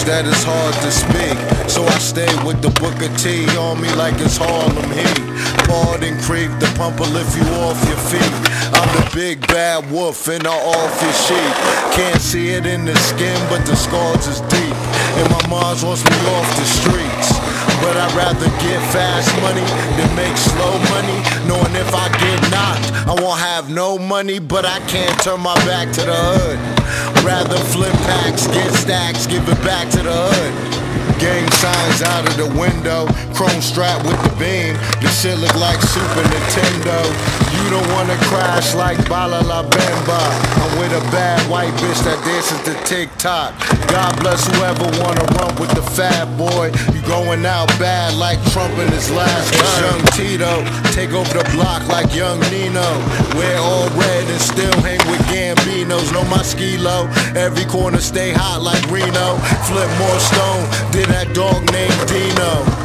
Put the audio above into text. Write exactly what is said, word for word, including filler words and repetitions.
that it's hard to speak. So I stay with the Booker T on me like it's Harlem Heat. Pardon creep, the pumper lift you off your feet. I'm the big bad wolf in the off your sheet. Can't see it in the skin, but the scars is deep. And my mom wants me off the streets. But I'd rather get fast money than make slow money. Knowing if I get knocked, I won't have no money, but I can't turn my back to the hood. Rather flip packs, get stacks, give it back to the hood. Gang signs out of the window, chrome strap with the beam. This shit look like Super Nintendo. You don't wanna crash like Bala La Bamba. I'm with a bad white bitch that dances to TikTok. God bless whoever wanna run with the fat boy. You going out bad like Trump in his last term. Young Tito, take over the block like Young Nino. Wear all red and still hang with Gambinos. Know my ski-lo, every corner stay hot like Reno. Flip more stone, did that dog named Dino.